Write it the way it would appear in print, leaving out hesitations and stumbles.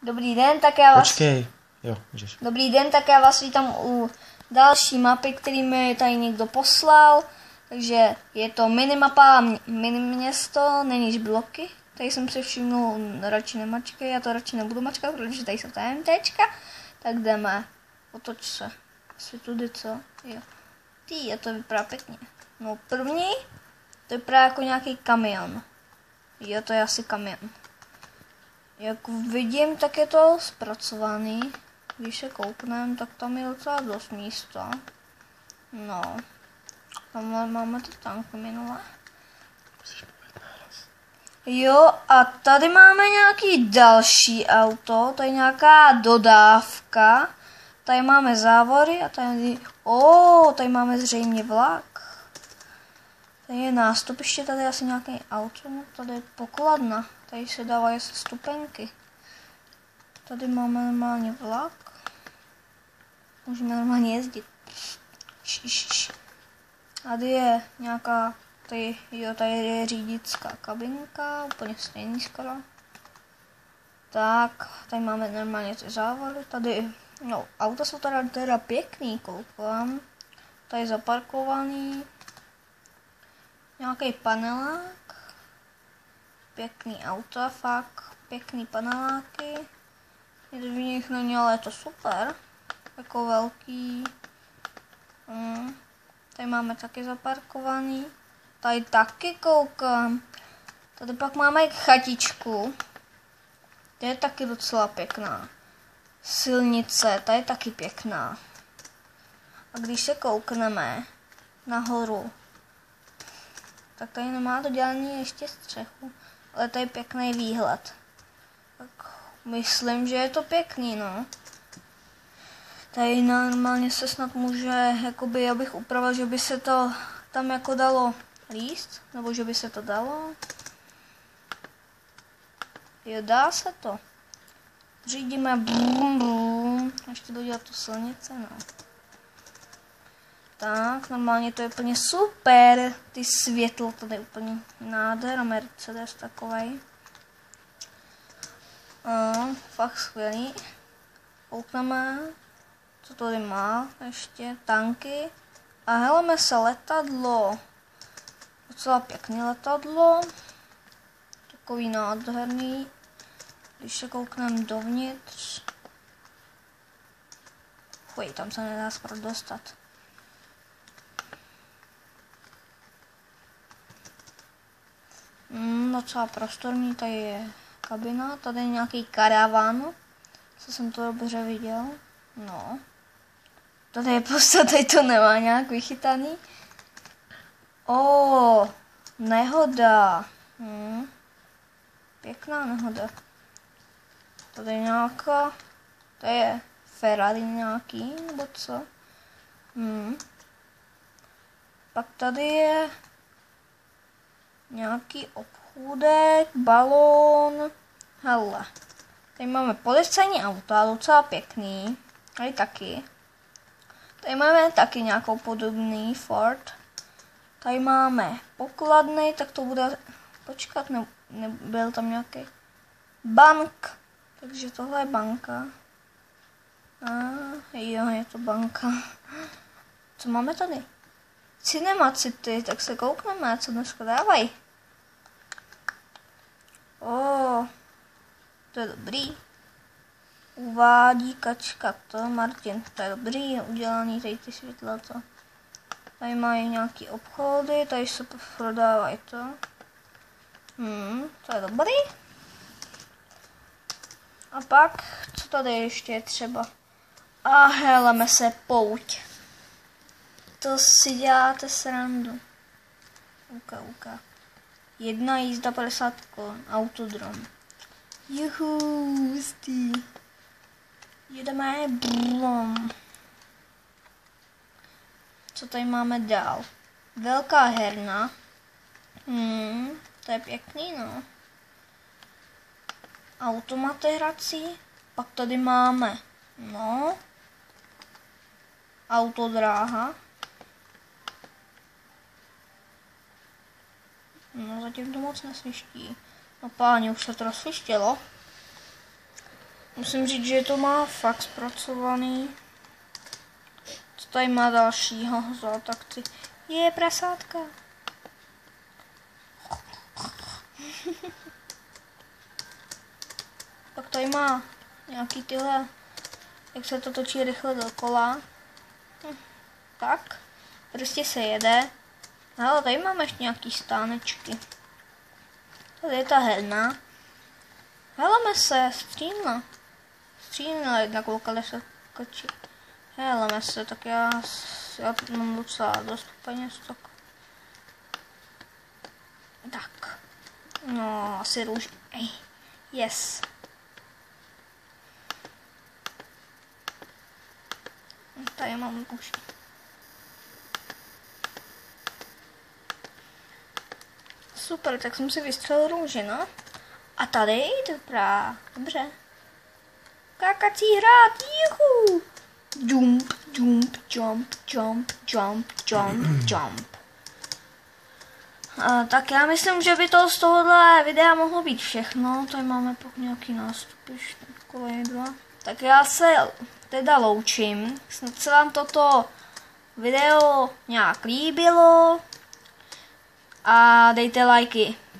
Dobrý den, tak já vás... Počkej, jo, můžeš. Dobrý den, tak já vás vítám u další mapy, který mi tady někdo poslal. Takže je to minimapa, miniměsto, neníž bloky. Tady jsem si všimnul radši nemačky, já to radši nebudu mačkat, protože tady jsou TNTčka. Tak jdeme, otoč se. Asi tudy, co? Jo. Ty, a to vypadá pěkně. No první, to vypadá jako nějaký kamion. Jo, to je asi kamion. Jak vidím, tak je to zpracovaný. Když se kouknem, tak tam je docela dost místa. No. Tamhle máme ty tanky minule. Jo, a tady máme nějaký další auto. Tady nějaká dodávka. Tady máme závory a tady... tady máme zřejmě vlak. Tady je nástupiště, tady je asi nějaký auto. No, tady je pokladna. Tady se dávají stupenky. Tady máme normálně vlak. Můžeme normálně jezdit. Tady je nějaká, tady je řidičská kabinka, úplně stejný skoro. Tak, tady máme normálně ty závory. Tady, no, auta jsou teda pěkný, koukám. Tady je zaparkovaný. Nějaký panelák. Pěkný auta, fakt, pěkný paneláky. Nic v nich není, ale je to super. Jako velký. Tady máme taky zaparkovaný. Tady taky koukám. Tady pak máme chatičku. To je taky docela pěkná. Silnice, ta je taky pěkná. A když se koukneme nahoru, tak tady nemá dodělaný ještě střechu. Ale tady je pěkný výhled. Tak myslím, že je to pěkný, no. Tady normálně se snad může, jakoby, abych upravil, že by se to tam jako dalo líst, nebo že by se to dalo. Jo, dá se to. Řídíme, brum, brum. Ještě dodělat tu silnice, no. Tak, normálně to je úplně super. Ty světlo, tady je úplně nádhera, Mercedes takovej. Fakt skvělý. Koukneme. Co tady má ještě? Tanky. A heleme se letadlo. Docela pěkný letadlo. Takový nádherný. Když se koukneme dovnitř. Fuj, tam se nedá skoro dostat. Docela prostorný, tady je kabina. Tady je nějaký karavan. Co jsem to dobře viděl. No. Tady je prostě, tady to nemá nějak vychytaný. Nehoda. Pěkná nehoda. Tady je nějaká, to je Ferrari nějaký, nebo co? Pak tady je nějaký obchůdek, balón. Hele. Tady máme policejní auta, docela pěkný. Tady taky. Tady máme taky nějakou podobný Ford. Tady máme pokladny, tak to bude... Počkat, nebyl tam nějaký... Bank. Takže tohle je banka. Jo, je to banka. Co máme tady? Cinema City, tak se koukneme, co dneska dávají. To je dobrý. Uvádí kačka, to Martin, to je dobrý, je udělaný tady ty světla, co? Tady mají nějaký obchody, tady se prodávají to. To je dobrý. A pak, co tady ještě je třeba? A heleme se pouť. To si děláte srandu. Uka. 1 jízda 50 korun, autodrom. Juhu, hustý. Jedeme blom. Co tady máme dál? Velká herna. To je pěkný, no. Automaty hrací. Pak tady máme, no, autodráha. No, zatím to moc nesviští. No páni, už se to rozsvištělo. Musím říct, že to má fakt zpracovaný. Co tady má dalšího? Tak ty. Je prasátka. Pak tady má nějaký tyhle, jak se to točí rychle dokola. Tak, prostě se jede. Ale tady máme ještě nějaký stánečky. Tady je ta herna. Heleme se, střímna. Střímna jedna koukali se kočí. Heleme se, tak já mám docela dost peněz, tak. No, asi růž. Yes. Tady mám už. Super, tak jsem si vystřelil růži, no. A tady dobrá, dobře. Kákací hrát, juhu. Jump, jump, jump, jump, jump, jump, jump. Tak já myslím, že by to z tohohle videa mohlo být všechno. Tady máme pak nějaký nástupy, kolej 2. Tak já se teda loučím. Snad se vám toto video nějak líbilo. A dejte lajky.